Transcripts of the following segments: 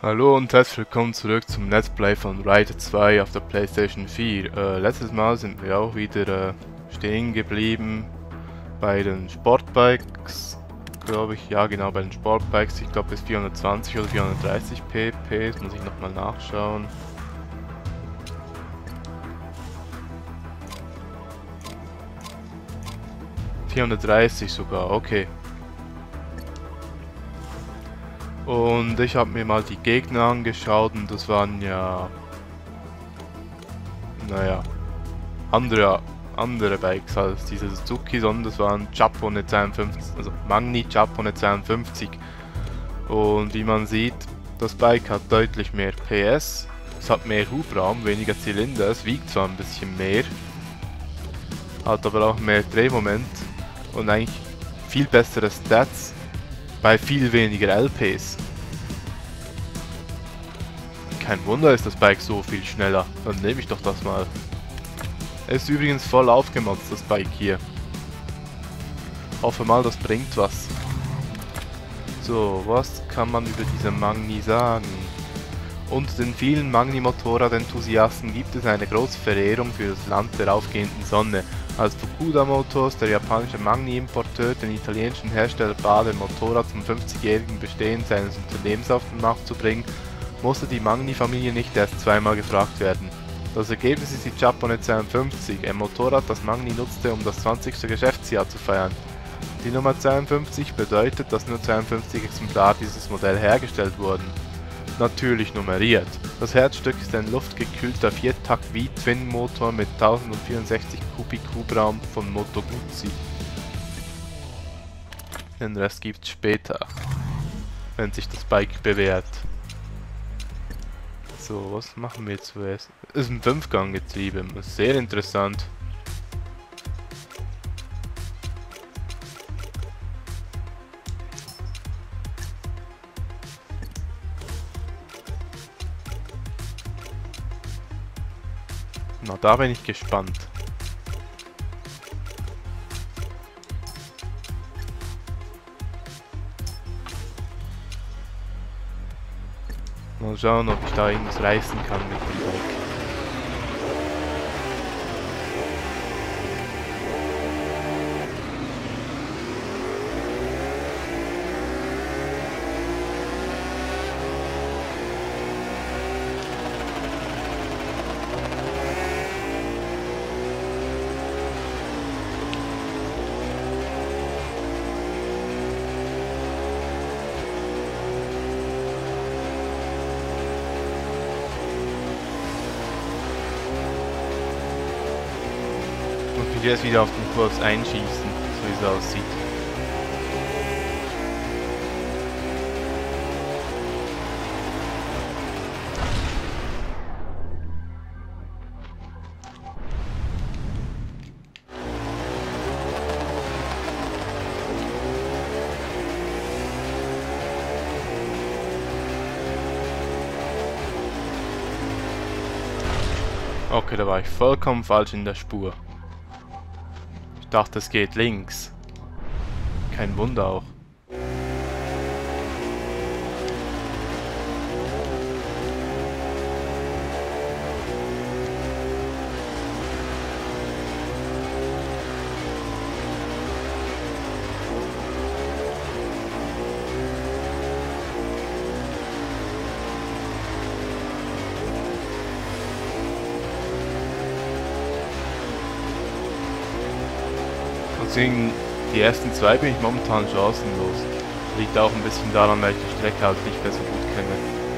Hallo und herzlich willkommen zurück zum Let's Play von Ride 2 auf der PlayStation 4. Letztes Mal sind wir auch wieder stehen geblieben bei den Sportbikes, glaube ich. Ja, genau, bei den Sportbikes. Ich glaube bis 420 oder 430 pp. Das muss ich nochmal nachschauen. ...430 sogar, okay. Und ich habe mir mal die Gegner angeschaut und das waren ja... naja... andere Bikes als diese Suzuki, sondern das waren Giappone 52, also Magni Giappone 52. Und wie man sieht, das Bike hat deutlich mehr PS, es hat mehr Hubraum, weniger Zylinder, es wiegt zwar ein bisschen mehr, hat aber auch mehr Drehmoment und eigentlich viel bessere Stats bei viel weniger LPs. Kein Wunder ist das Bike so viel schneller, dann nehme ich doch das mal. Es ist übrigens voll aufgemotzt, das Bike hier. Hoffe mal, das bringt was. So, was kann man über diese Magni sagen? Unter den vielen Magni-Motorrad-Enthusiasten gibt es eine große Verehrung für das Land der aufgehenden Sonne. Als Fukuda Motors, der japanische Magni-Importeur, den italienischen Hersteller Bader Motorrad zum 50-jährigen Bestehen seines Unternehmens auf den Markt zu bringen, musste die Magni-Familie nicht erst zweimal gefragt werden. Das Ergebnis ist die Giappone 52, ein Motorrad, das Magni nutzte, um das 20. Geschäftsjahr zu feiern. Die Nummer 52 bedeutet, dass nur 52 Exemplare dieses Modell hergestellt wurden. Natürlich nummeriert. Das Herzstück ist ein luftgekühlter Viertakt V-Twin-Motor mit 1064 Kubik Hubraum von Moto Guzzi. Den Rest gibt's später, wenn sich das Bike bewährt. So, was machen wir jetzt zuerst? Das ist ein 5-Gang-Getriebe, sehr interessant. Na, da bin ich gespannt. Mal schauen, ob ich da irgendwas reißen kann mit dem Bike. Ich will jetzt wieder auf den Kurs einschießen, so wie es aussieht. Okay, da war ich vollkommen falsch in der Spur. Ich dachte, es geht links. Kein Wunder auch. Deswegen, die ersten zwei bin ich momentan chancenlos. Liegt auch ein bisschen daran, weil ich die Strecke halt nicht mehr so gut kenne.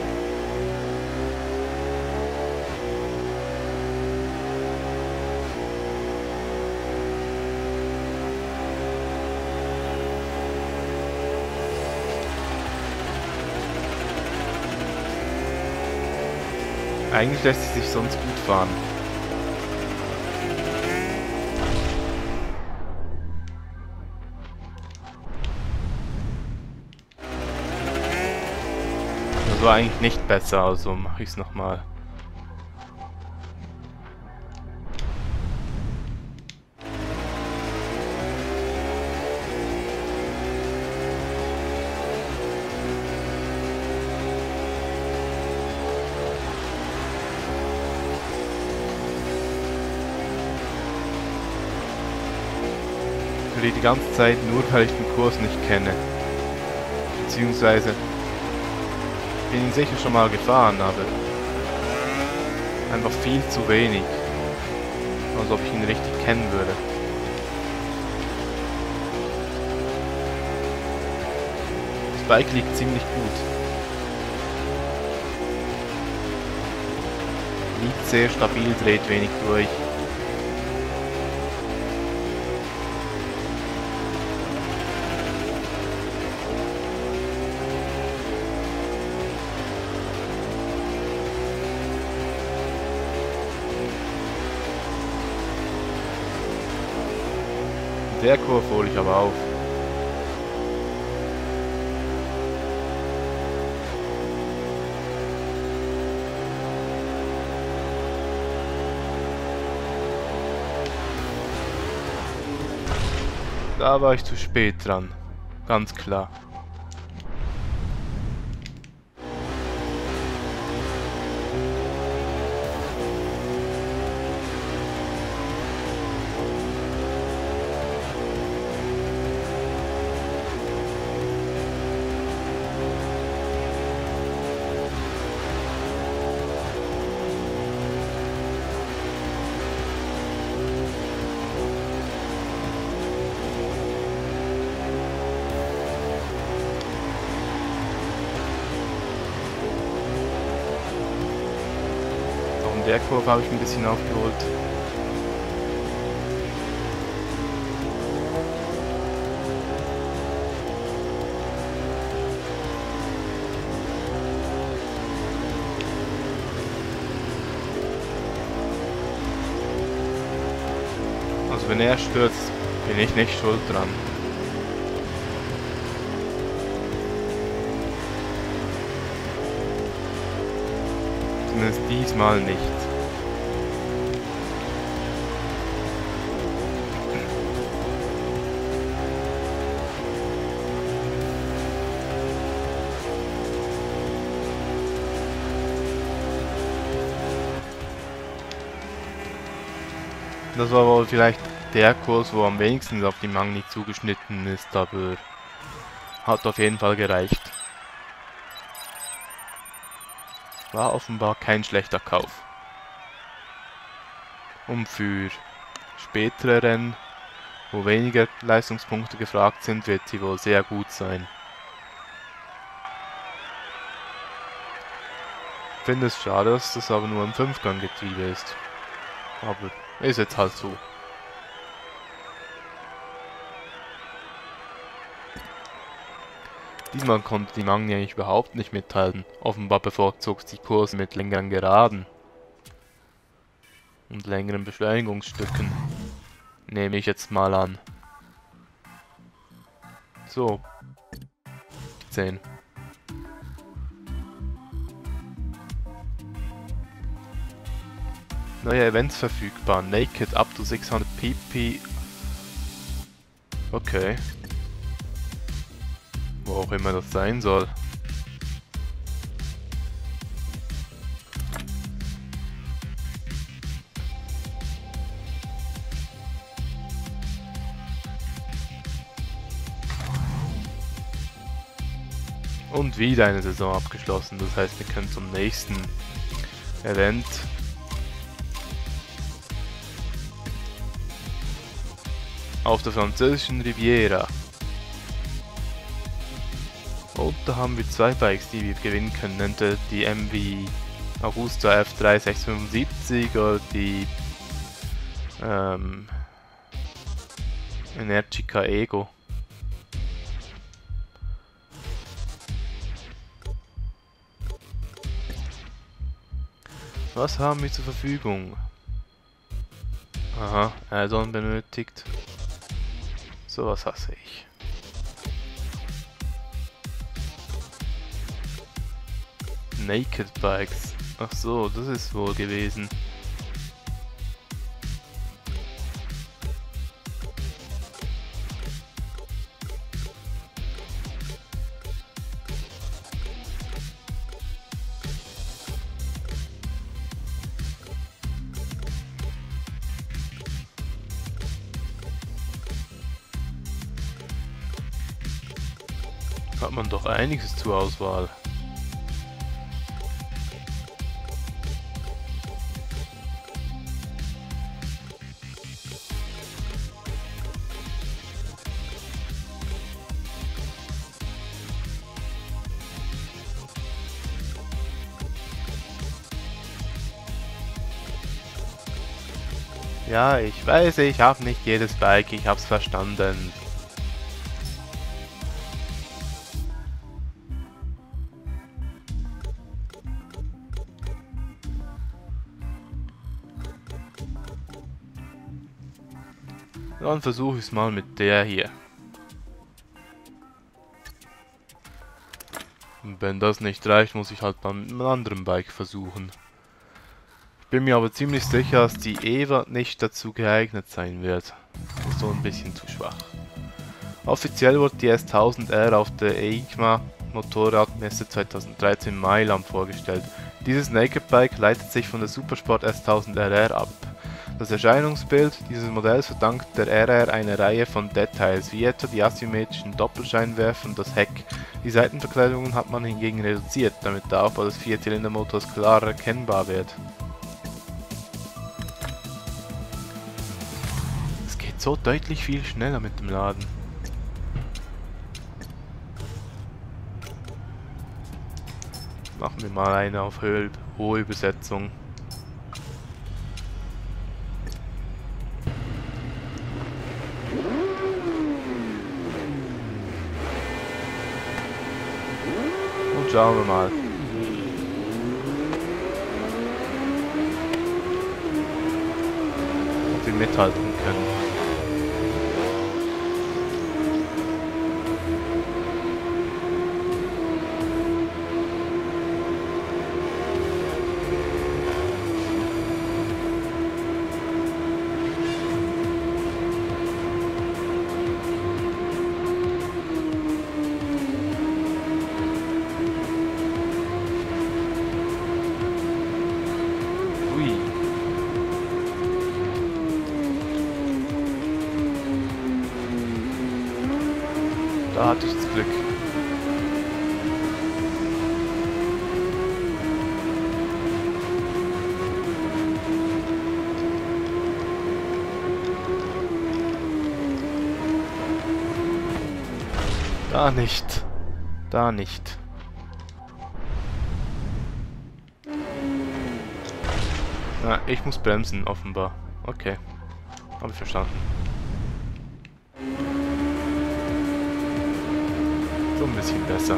Eigentlich lässt es sich sonst gut fahren. Das war eigentlich nicht besser, also mache ich es nochmal. verliere die ganze Zeit nur, weil ich den Kurs nicht kenne. Beziehungsweise bin ihn sicher schon mal gefahren, aber einfach viel zu wenig. Als ob ich ihn richtig kennen würde. Das Bike liegt ziemlich gut. Liegt sehr stabil, dreht wenig durch. In der Kurve hole ich aber auf. Da war ich zu spät dran. Ganz klar. In der Kurve habe ich ein bisschen aufgeholt. Also wenn er stürzt, bin ich nicht schuld dran. Zumindest diesmal nicht. Das war wohl vielleicht der Kurs, wo am wenigsten auf die Magni zugeschnitten ist, aber hat auf jeden Fall gereicht. War offenbar kein schlechter Kauf. Und für spätere Rennen, wo weniger Leistungspunkte gefragt sind, wird sie wohl sehr gut sein. Ich finde es schade, dass das aber nur ein 5-Gang-Getriebe ist. Aber ist jetzt halt so. Diesmal konnte die Magni eigentlich überhaupt nicht mithalten. Offenbar bevorzugt sie Kurse mit längeren Geraden. Und längeren Beschleunigungsstücken. Nehme ich jetzt mal an. So. 10. Neue Events verfügbar. Naked up to 600 pp. Okay. Wo auch immer das sein soll. Und wieder eine Saison abgeschlossen. Das heißt, wir können zum nächsten Event. Auf der französischen Riviera. Und da haben wir zwei Bikes, die wir gewinnen können. Entweder die MV Agusta F3 675 oder die Energica Ego. Was haben wir zur Verfügung? Aha, Add-on benötigt. Sowas hasse ich. Naked Bikes. Ach so, das ist wohl gewesen. Hat man doch einiges zur Auswahl. Ja, ich weiß, ich habe nicht jedes Bike, ich hab's verstanden. Dann versuche ich es mal mit der hier. Und wenn das nicht reicht, muss ich halt dann mit einem anderen Bike versuchen. Ich bin mir aber ziemlich sicher, dass die Eva nicht dazu geeignet sein wird. Ist so ein bisschen zu schwach. Offiziell wurde die S1000R auf der EICMA Motorradmesse 2013 in Mailand vorgestellt. Dieses Naked Bike leitet sich von der Supersport S1000RR ab. Das Erscheinungsbild dieses Modells verdankt der RR eine Reihe von Details, wie etwa die asymmetrischen Doppelscheinwerfer und das Heck. Die Seitenverkleidungen hat man hingegen reduziert, damit der Aufbau des Vierzylindermotors klarer erkennbar wird. Es geht so deutlich viel schneller mit dem Laden. Machen wir mal eine auf hohe Übersetzung. Und schauen wir mal. Ob wir mithalten können. Da hatte ich das Glück. Da nicht. Da nicht. Na, ich muss bremsen, offenbar. Okay. Habe ich verstanden. So ein bisschen besser.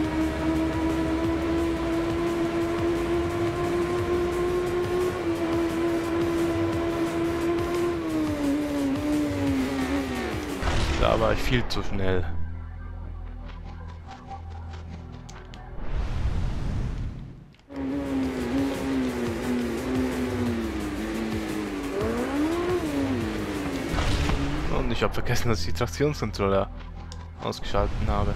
Da war ich viel zu schnell. Und ich habe vergessen, dass ich die Traktionskontrolle ausgeschaltet habe.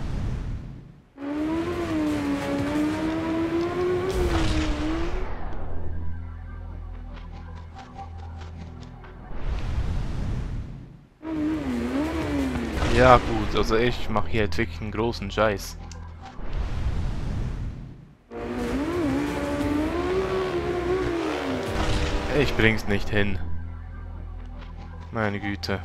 Ja gut, also ich mache hier jetzt wirklich einen großen Scheiß. Ich bring's nicht hin. Meine Güte.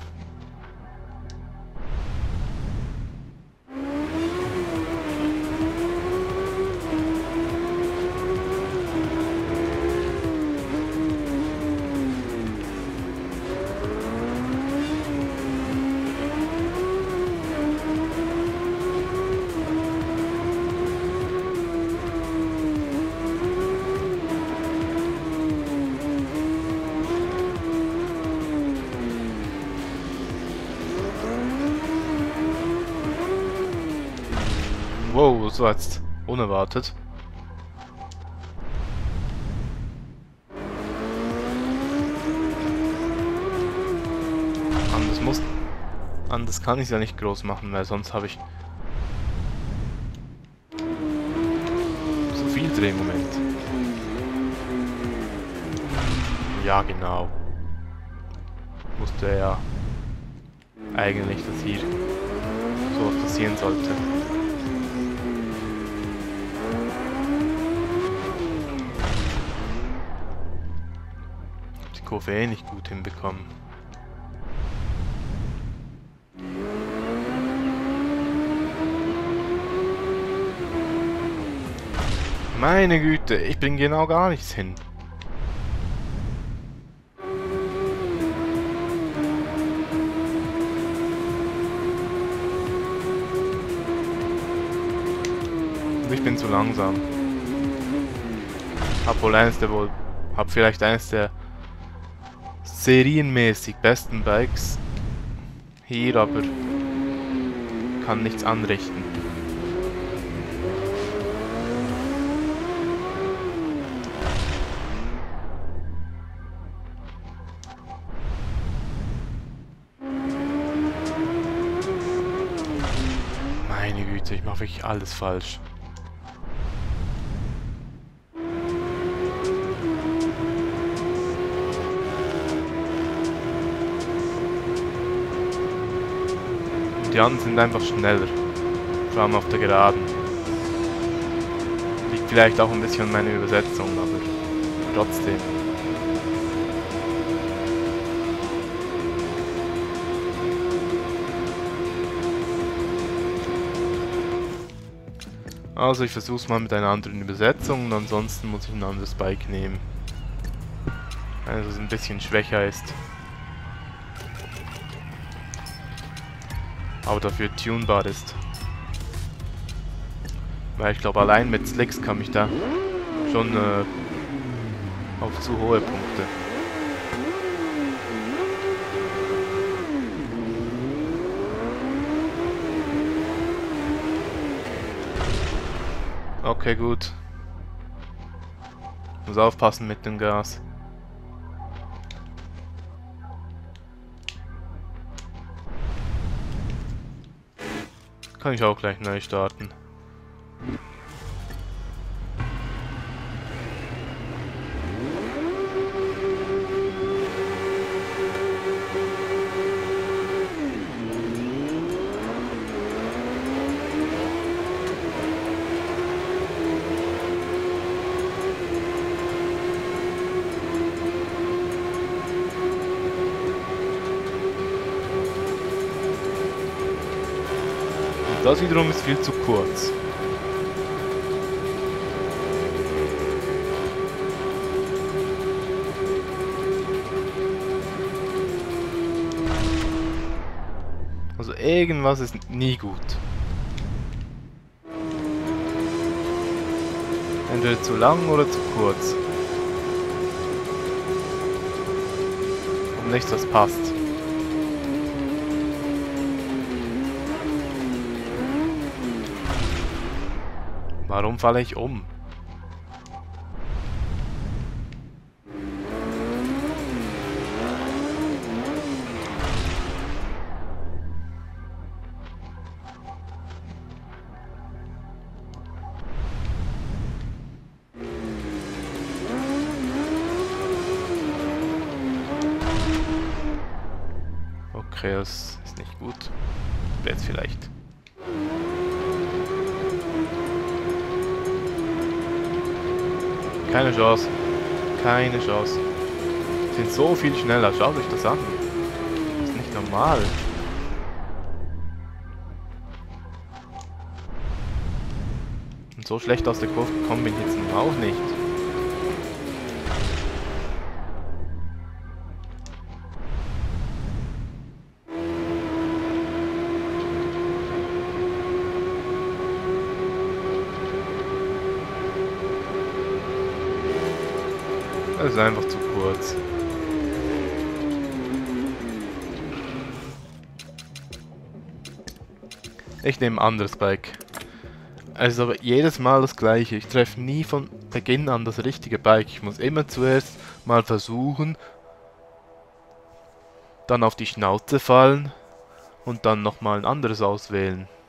Wow, das war jetzt unerwartet. Anders kann ich es ja nicht groß machen, weil sonst habe ich so viel Drehmoment. Ja, genau. Wusste ja eigentlich, dass hier sowas passieren sollte. Kurve eh nicht gut hinbekommen. Meine Güte, ich bringe genau gar nichts hin. Und ich bin zu langsam. Hab vielleicht eines der serienmäßig besten Bikes hier, aber kann nichts anrichten. Meine Güte, ich mache wirklich alles falsch. Die anderen sind einfach schneller. Vor allem auf der Geraden. Liegt vielleicht auch ein bisschen an meiner Übersetzung, aber trotzdem. Also ich versuche es mal mit einer anderen Übersetzung und ansonsten muss ich ein anderes Bike nehmen. Also es ein bisschen schwächer ist. Aber dafür tunbar ist. Weil ich glaube, allein mit Slicks kann ich da schon auf zu hohe Punkte. Okay, gut. Muss aufpassen mit dem Gas. Kann ich auch gleich neu starten. Das wiederum ist viel zu kurz. Also irgendwas ist nie gut. Entweder zu lang oder zu kurz. Und nichts, was passt. Warum falle ich um? Okay, das ist nicht gut. Jetzt vielleicht. Keine Chance. Keine Chance. Die sind so viel schneller. Schaut euch das an. Das ist nicht normal. Und so schlecht aus der Kurve gekommen bin ich jetzt nun auch nicht. Das ist einfach zu kurz. Ich nehme ein anderes Bike. Es ist aber jedes Mal das gleiche. Ich treffe nie von Beginn an das richtige Bike. Ich muss immer zuerst mal versuchen, dann auf die Schnauze fallen und dann nochmal ein anderes auswählen.